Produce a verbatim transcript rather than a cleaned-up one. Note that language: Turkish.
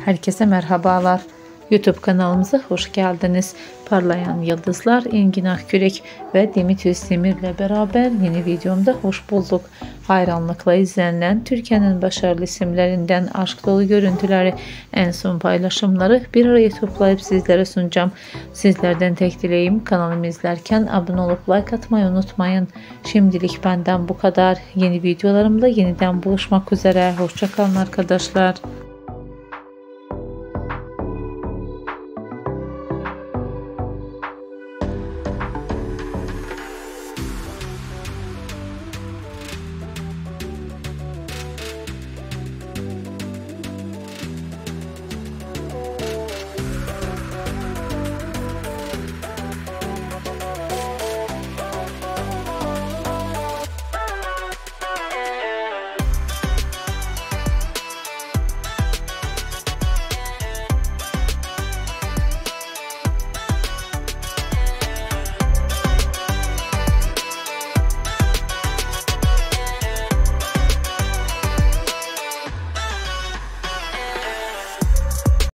Herkese merhabalar. YouTube kanalımıza hoş geldiniz. Parlayan Yıldızlar Engin Akyürek ve Demet Demir ile beraber yeni videomda hoş bulduk. Hayranlıkla izlenen Türkiye'nin başarılı isimlerinden aşk dolu görüntüleri, en son paylaşımları bir araya toplayıp sizlere sunacağım. Sizlerden tek dileğim kanalımı izlerken abone olup like atmayı unutmayın. Şimdilik benden bu kadar. Yeni videolarımda yeniden buluşmak üzere. Hoşça kalın arkadaşlar.